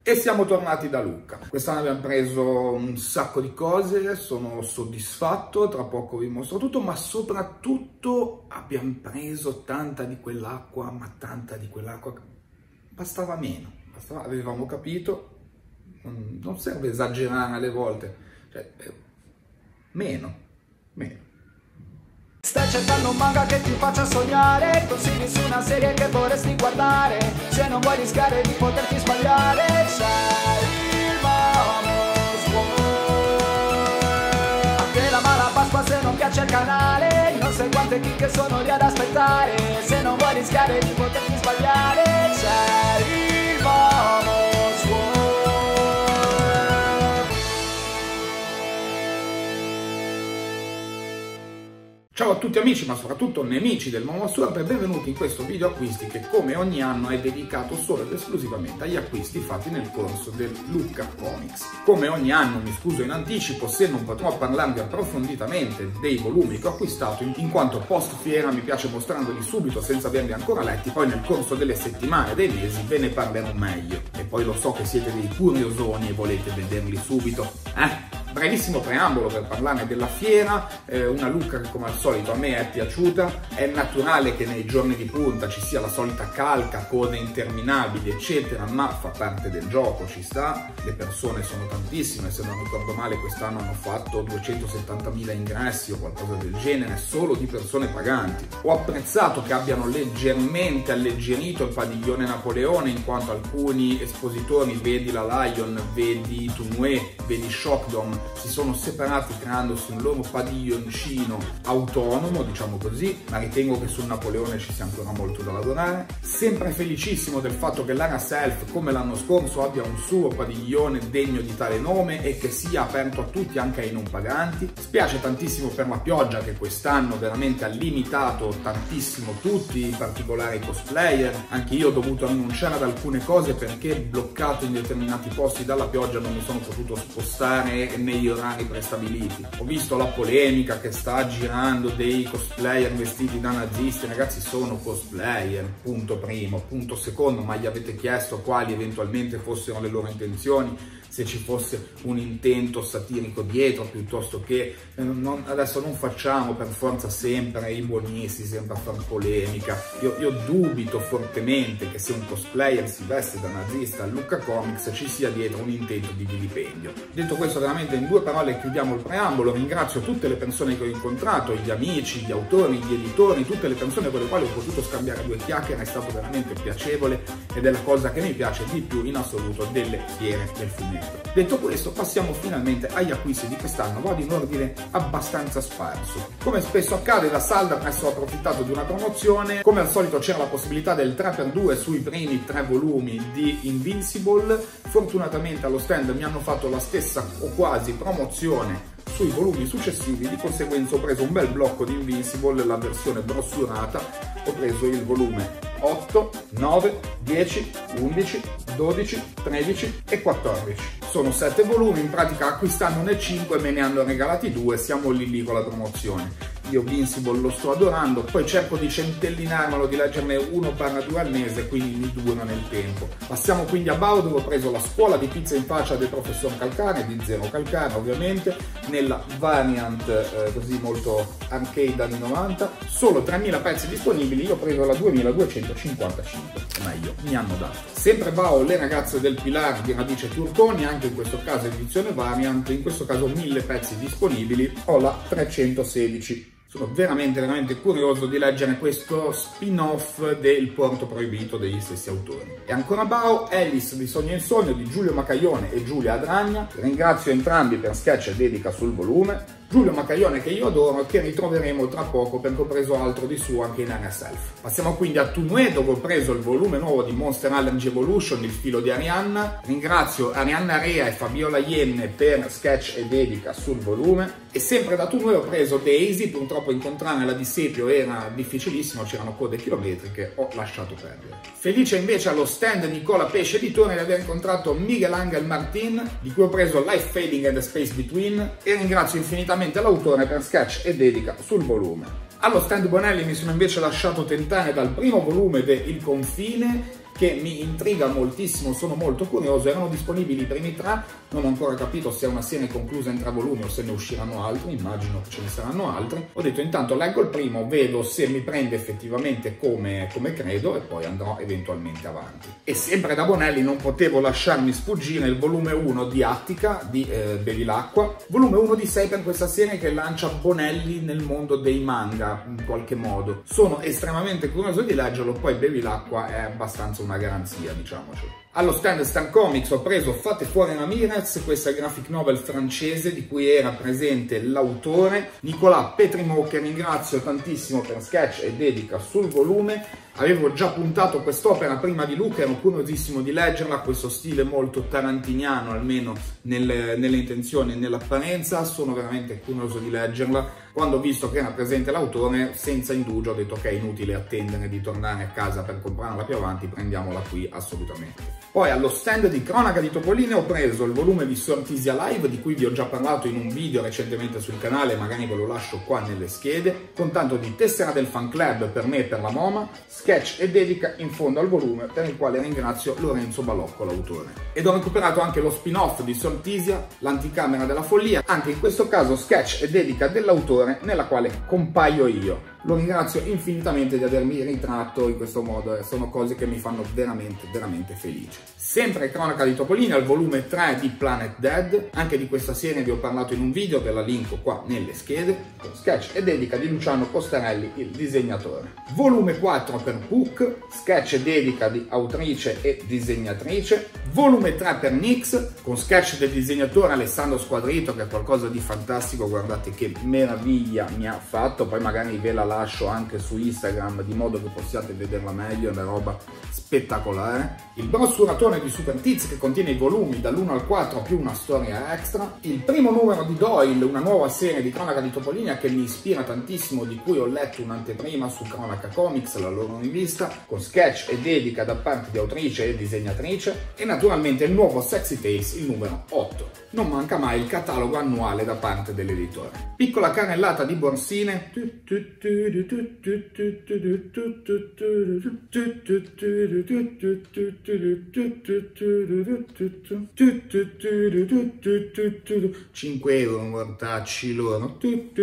E siamo tornati da Lucca. Quest'anno abbiamo preso un sacco di cose, sono soddisfatto, tra poco vi mostro tutto, ma soprattutto abbiamo preso tanta di quell'acqua, ma tanta di quell'acqua, bastava meno, avevamo capito, non serve esagerare alle volte, cioè, meno. Stai cercando un manga che ti faccia sognare, consigli su una serie che vorresti guardare, se non vuoi rischiare di poterti sbagliare, c'è il Vamos World. Anche la mala Pasqua se non piace il canale, non sai quante chicche sono lì ad aspettare, se non vuoi rischiare di poterti sbagliare, c'è il Vamos World. Ciao a tutti amici, ma soprattutto nemici del Vamos World e benvenuti in questo video acquisti che come ogni anno è dedicato solo ed esclusivamente agli acquisti fatti nel corso del Lucca Comics. Come ogni anno mi scuso in anticipo se non potrò parlarvi approfonditamente dei volumi che ho acquistato, in quanto post fiera mi piace mostrarveli subito senza averli ancora letti, poi nel corso delle settimane e dei mesi ve ne parlerò meglio. E poi lo so che siete dei curiosoni e volete vederli subito, Brevissimo preambolo per parlare della fiera, una Lucca che come al solito a me è piaciuta, è naturale che nei giorni di punta ci sia la solita calca, code interminabili eccetera, ma fa parte del gioco, ci sta, le persone sono tantissime, se non ricordo male quest'anno hanno fatto 270.000 ingressi o qualcosa del genere, solo di persone paganti. Ho apprezzato che abbiano leggermente alleggerito il padiglione Napoleone, in quanto alcuni espositori, vedi la Lion, vedi Tournoi, vedi Shockdome, si sono separati creandosi un loro padiglioncino autonomo, diciamo così, ma ritengo che sul Napoleone ci sia ancora molto da lavorare. Sempre felicissimo del fatto che l'Area Self, come l'anno scorso, abbia un suo padiglione degno di tale nome e che sia aperto a tutti anche ai non paganti. Spiace tantissimo per la pioggia che quest'anno veramente ha limitato tantissimo tutti, in particolare i cosplayer. Anche io ho dovuto rinunciare ad alcune cose perché bloccato in determinati posti dalla pioggia non mi sono potuto spostare negli orari prestabiliti. Ho visto la polemica che sta girando dei cosplayer vestiti da nazisti. Ragazzi, sono cosplayer, punto primo. Punto secondo, ma gli avete chiesto quali eventualmente fossero le loro intenzioni? Se ci fosse un intento satirico dietro, piuttosto che adesso non facciamo per forza sempre i buonisti, sempre a far polemica. Io dubito fortemente che se un cosplayer si veste da nazista al Lucca Comics ci sia dietro un intento di vilipendio. Detto questo, veramente in due parole chiudiamo il preambolo. Ringrazio tutte le persone che ho incontrato, gli amici, gli autori, gli editori, tutte le persone con le quali ho potuto scambiare due chiacchiere, è stato veramente piacevole ed è la cosa che mi piace di più in assoluto delle fiere del fumetto. Detto questo, passiamo finalmente agli acquisti di quest'anno. Vado in ordine abbastanza sparso. Come spesso accade, da Salda presto ho approfittato di una promozione. Come al solito c'era la possibilità del 3x2 sui primi 3 volumi di Invincible. Fortunatamente allo stand mi hanno fatto la stessa o quasi promozione sui volumi successivi, di conseguenza ho preso un bel blocco di Invincible, la versione brossurata. Ho preso il volume 8, 9, 10, 11, 12, 13 e 14. Sono 7 volumi, in pratica acquistandone 5 me ne hanno regalati 2, siamo lì con la promozione. Io Invincible lo sto adorando, poi cerco di centellinarmelo, di leggerne 1/2 al mese, quindi mi dura nel tempo. Passiamo quindi a Bao, dove ho preso la scuola di pizza in faccia del professor Calcare, di Zero Calcare ovviamente, nella variant così molto arcade anni 90, solo 3.000 pezzi disponibili, io ho preso la 2.255, meglio, mi hanno dato. Sempre Bao, le ragazze del Pilar di Radice Turconi, anche in questo caso edizione variant, in questo caso 1.000 pezzi disponibili, ho la 316. Sono veramente curioso di leggere questo spin-off del Porto Proibito degli stessi autori. E ancora Bao, Alice di Sogno in Sogno di Giulio Macaione e Giulia Adragna. Ringrazio entrambi per sketch e dedica sul volume. Giulio Macaione, che io adoro e che ritroveremo tra poco perché ho preso altro di suo anche in Area Self. Passiamo quindi a Tournoi, dove ho preso il volume nuovo di Monster Allergy Evolution, il filo di Arianna. Ringrazio Arianna Rea e Fabiola Ienne per sketch e dedica sul volume. E sempre da Tournoi ho preso Daisy, purtroppo incontrarla di Sepio era difficilissimo, c'erano code chilometriche, ho lasciato perdere. Felice invece allo stand Nicola Pesce Editore di aver incontrato Miguel Angel Martin, di cui ho preso Life Fading and the Space Between, e ringrazio infinitamente l'autore per sketch e dedica sul volume. Allo stand Bonelli mi sono invece lasciato tentare dal primo volume de Il Confine che mi intriga moltissimo, sono molto curioso. Erano disponibili i primi 3, non ho ancora capito se è una serie conclusa in 3 volumi o se ne usciranno altri, immagino che ce ne saranno altri. Ho detto intanto leggo il primo, vedo se mi prende effettivamente come credo e poi andrò eventualmente avanti. E sempre da Bonelli non potevo lasciarmi sfuggire il volume 1 di Attica di Bevilacqua, volume 1 di 6 per questa serie che lancia Bonelli nel mondo dei manga in qualche modo. Sono estremamente curioso di leggerlo, poi Bevilacqua è abbastanza una garanzia, diciamoci. Allo stand Stan Comics ho preso Fate fuori Ramirez, questa graphic novel francese di cui era presente l'autore Nicolas Pétrimaux, che ringrazio tantissimo per sketch e dedica sul volume. Avevo già puntato quest'opera prima di Luca, ero curiosissimo di leggerla, questo stile molto tarantiniano almeno nelle intenzioni e nell'apparenza, sono veramente curioso di leggerla. Quando ho visto che era presente l'autore, senza indugio ho detto ok, è inutile attendere di tornare a casa per comprarla più avanti, prendiamola qui assolutamente. Poi allo stand di Cronaca di Topolino ho preso il volume di Sortisia Live, di cui vi ho già parlato in un video recentemente sul canale, magari ve lo lascio qua nelle schede, con tanto di tessera del fan club per me e per la Moma, sketch e dedica in fondo al volume, per il quale ringrazio Lorenzo Balocco, l'autore. Ed ho recuperato anche lo spin-off di Sortisia, l'anticamera della follia, anche in questo caso sketch e dedica dell'autore, nella quale compaio io. Lo ringrazio infinitamente di avermi ritratto in questo modo, sono cose che mi fanno veramente, veramente felice. Sempre Cronaca di Topolino, al volume 3 di Planet Dead, anche di questa serie vi ho parlato in un video, ve la linko qua nelle schede, con sketch e dedica di Luciano Costarelli, il disegnatore. Volume 4 per Puck, sketch e dedica di autrice e disegnatrice. Volume 3 per Nix, con sketch del disegnatore Alessandro Squadrito, che è qualcosa di fantastico, guardate che meraviglia mi ha fatto, poi magari ve la lascio anche su Instagram di modo che possiate vederla meglio, è una roba spettacolare. Il brossuratore di Super Tiz, che contiene i volumi dall'1 al 4 più una storia extra. Il primo numero di Doyle, una nuova serie di Cronaca di Topolino che mi ispira tantissimo, di cui ho letto un'anteprima su Cronaca Comics, la loro rivista, con sketch e dedica da parte di autrice e disegnatrice. E naturalmente il nuovo Sexy Tales, il numero 8. Non manca mai il catalogo annuale da parte dell'editore. Piccola cannellata di borsine. €5 mortacci loro.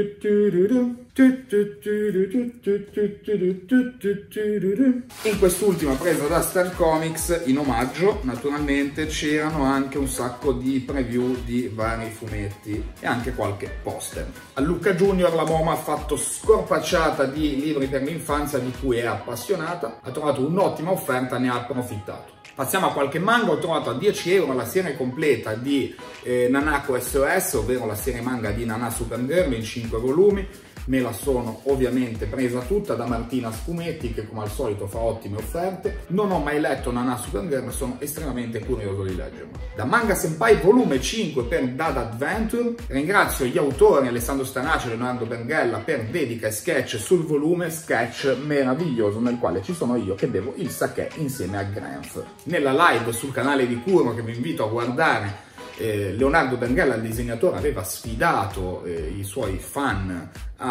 In quest'ultima presa da Stan Comics, in omaggio naturalmente, c'erano anche un sacco di preview di vari fumetti e anche qualche poster. A Luca Junior la Moma ha fatto scorpacciata di libri per l'infanzia di cui è appassionata, ha trovato un'ottima offerta, ne ha approfittato. Passiamo a qualche manga, ho trovato a €10 la serie completa di Nanako SOS, ovvero la serie manga di Nana Supergirl in 5 volumi. Me la sono ovviamente presa tutta da Martina Sfumetti, che come al solito fa ottime offerte. Non ho mai letto Nana Supergirl, sono estremamente curioso di leggerlo. Da Manga Senpai volume 5 per Dad Adventure, ringrazio gli autori Alessandro Stanace e Leonardo Berghella per dedica e sketch sul volume, sketch meraviglioso nel quale ci sono io che bevo il sake insieme a Granf. Nella live sul canale di Kuro, che vi invito a guardare, Leonardo Berghella, il disegnatore, aveva sfidato i suoi fan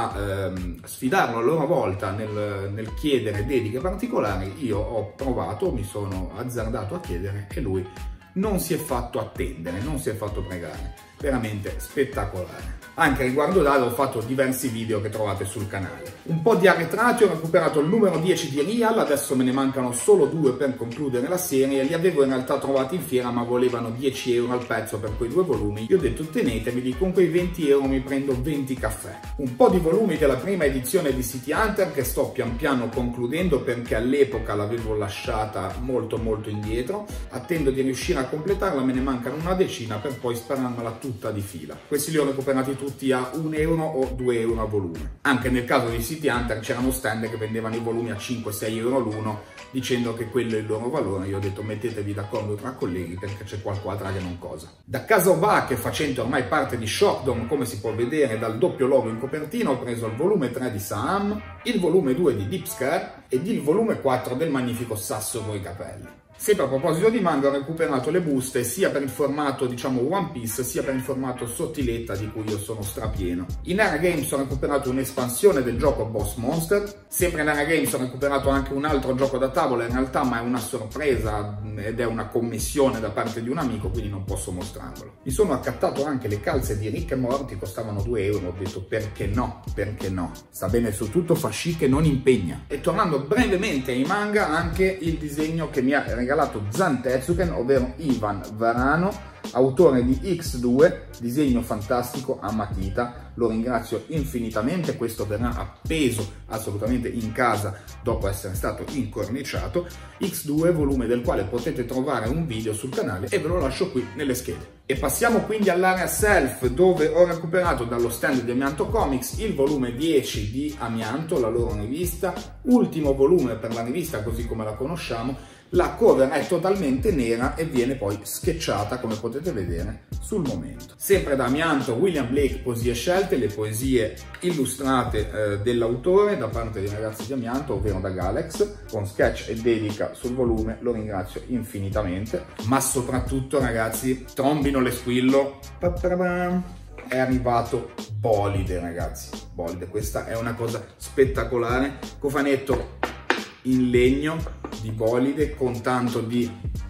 a sfidarlo a loro volta nel chiedere dediche particolari. Io ho provato, mi sono azzardato a chiedere e lui non si è fatto attendere, non si è fatto pregare. Veramente spettacolare. Anche riguardo Dado ho fatto diversi video che trovate sul canale. Un po' di arretrati, ho recuperato il numero 10 di Real, adesso me ne mancano solo 2 per concludere la serie. Li avevo in realtà trovati in fiera, ma volevano €10 al pezzo per quei 2 volumi. Io ho detto teneteveli, con quei €20 mi prendo 20 caffè. Un po' di volumi della prima edizione di City Hunter che sto pian piano concludendo, perché all'epoca l'avevo lasciata molto indietro. Attendo di riuscire a completarla, me ne mancano una decina per poi spararmela tutta di fila. Questi li ho recuperati tutti a €1 o €2 a volume. Anche nel caso di City Hunter c'erano stand che vendevano i volumi a 5-6 € l'uno, dicendo che quello è il loro valore. Io ho detto mettetevi d'accordo tra colleghi perché c'è qualcosa che non cosa. Da Casa Obake, facente ormai parte di Shockdom, come si può vedere dal doppio logo in copertina, ho preso il volume 3 di Saam, il volume 2 di Deep Scare ed il volume 4 del magnifico Sasso coi capelli. Sempre a proposito di manga, ho recuperato le buste sia per il formato diciamo One Piece sia per il formato sottiletta di cui io sono strapieno. In Era Games ho recuperato un'espansione del gioco Boss Monster, sempre in Era Games ho recuperato anche un altro gioco da tavola in realtà, ma è una sorpresa ed è una commissione da parte di un amico, quindi non posso mostrarvelo. Mi sono accattato anche le calze di Rick e Morty, costavano 2 euro, ho detto perché no, perché no, sta bene su tutto, fa chic e non impegna. E tornando brevemente ai manga, anche il disegno che mi ha regalato Zantetsuken, ovvero Ivan Varano, autore di X2, disegno fantastico a matita, lo ringrazio infinitamente. Questo verrà appeso assolutamente in casa dopo essere stato incorniciato. X2, volume del quale potete trovare un video sul canale e ve lo lascio qui nelle schede. E passiamo quindi all'area Self, dove ho recuperato dallo stand di Amianto Comics il volume 10 di Amianto, la loro rivista, ultimo volume per la rivista così come la conosciamo. La cover è totalmente nera e viene poi sketchata, come potete vedere, sul momento. Sempre da Amianto, William Blake, Poesie Scelte, le poesie illustrate dell'autore da parte dei ragazzi di Amianto, ovvero da Galax, con sketch e dedica sul volume, lo ringrazio infinitamente. Ma soprattutto, ragazzi, trombino le squillo, è arrivato Bolide, ragazzi. Bolide, questa è una cosa spettacolare, cofanetto in legno di Bolide con tanto di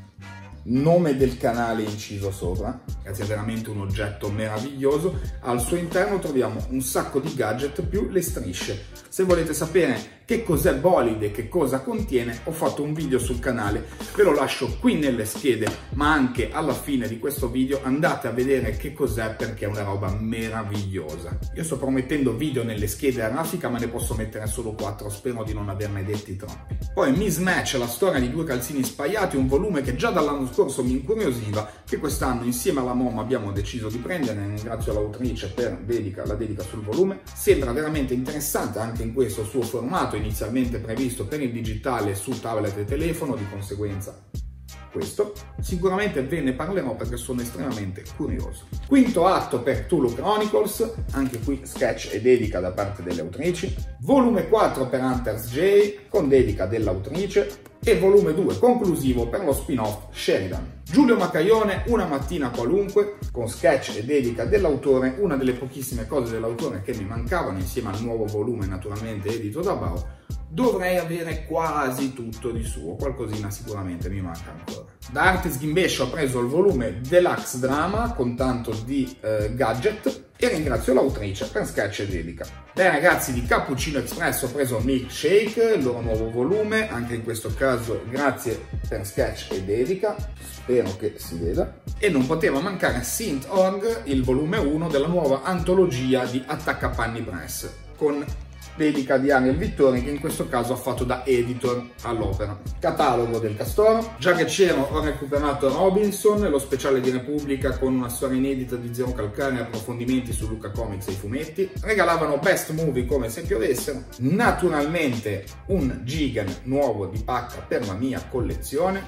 nome del canale inciso sopra. Ragazzi, è veramente un oggetto meraviglioso. Al suo interno troviamo un sacco di gadget più le strisce. Se volete sapere che cos'è Bolide, che cosa contiene, ho fatto un video sul canale, ve lo lascio qui nelle schede, ma anche alla fine di questo video andate a vedere che cos'è, perché è una roba meravigliosa. Io sto promettendo video nelle schede a raffica, ma ne posso mettere solo 4, spero di non averne detti troppi. Poi Mismatch, la storia di 2 calzini spaiati, un volume che già dall'anno scorso mi incuriosiva, che quest'anno insieme alla MOM abbiamo deciso di prendere. Ringrazio l'autrice per la dedica sul volume. Sembra veramente interessante anche in questo suo formato, inizialmente previsto per il digitale su tablet e telefono, di conseguenza questo. Sicuramente ve ne parlerò perché sono estremamente curioso. Quinto atto per Cthulhu Chronicles, anche qui sketch e dedica da parte delle autrici. Volume 4 per Hunter's J con dedica dell'autrice. E volume 2 conclusivo per lo spin-off Sheridan. Giulio Macaione, Una mattina qualunque, con sketch e dedica dell'autore, una delle pochissime cose dell'autore che mi mancavano, insieme al nuovo volume naturalmente edito da Bao. Dovrei avere quasi tutto di suo, qualcosina sicuramente mi manca ancora. Da Artis Ghimbescio ho preso il volume Deluxe Drama con tanto di gadget e ringrazio l'autrice per sketch e dedica. Dai ragazzi di Cappuccino Express ho preso Milkshake, il loro nuovo volume, anche in questo caso grazie per sketch e dedica, spero che si veda. E non poteva mancare Synth.org, il volume 1 della nuova antologia di Attaccapanni Press, con dedica di Ariel Vittori, che in questo caso ha fatto da editor all'opera. Catalogo del Castoro. Già che c'ero, ho recuperato Robinson, lo speciale di Repubblica con una storia inedita di Zero Calcare e approfondimenti su Lucca Comics e i fumetti. Regalavano Best Movie come se piovessero. Naturalmente un Gigan nuovo di pacca per la mia collezione.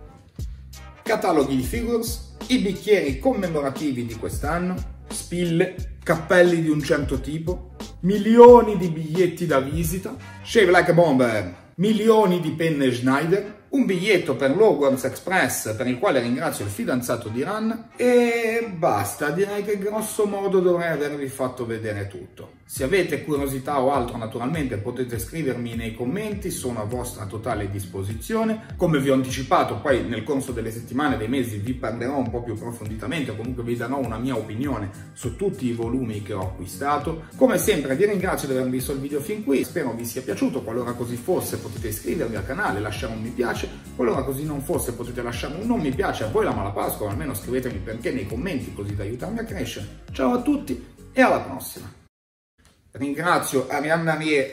Cataloghi di figures, i bicchieri commemorativi di quest'anno, spille, cappelli di un certo tipo, milioni di biglietti da visita, Shave Like a Bomber, milioni di penne Schneider, un biglietto per l'Hogwarts Express per il quale ringrazio il fidanzato di Ran e basta, direi che grosso modo dovrei avervi fatto vedere tutto. Se avete curiosità o altro naturalmente potete scrivermi nei commenti, sono a vostra totale disposizione. Come vi ho anticipato, poi nel corso delle settimane e dei mesi vi parlerò un po' più approfonditamente, o comunque vi darò una mia opinione su tutti i volumi che ho acquistato. Come sempre vi ringrazio di aver visto il video fin qui, spero vi sia piaciuto, qualora così fosse potete iscrivervi al canale, lasciare un mi piace, qualora così non fosse potete lasciare un non mi piace, a voi la mala Pasqua, o almeno scrivetemi perché nei commenti così da aiutarmi a crescere. Ciao a tutti e alla prossima! Ringrazio Arianna Rie.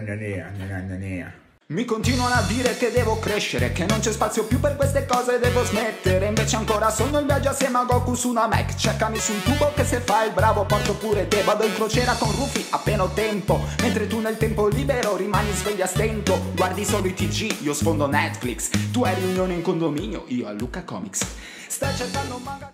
Mi continuano a dire che devo crescere, che non c'è spazio più per queste cose, devo smettere. Invece ancora sono in viaggio assieme a Goku su una Mac. Cercami sul tubo che se fai il bravo porto pure te. Vado in crociera con Rufy appena ho tempo, mentre tu nel tempo libero rimani svegli a stento. Guardi solo i TG, io sfondo Netflix. Tu hai riunione in condominio, io a Lucca Comics. Stai cercando un manga.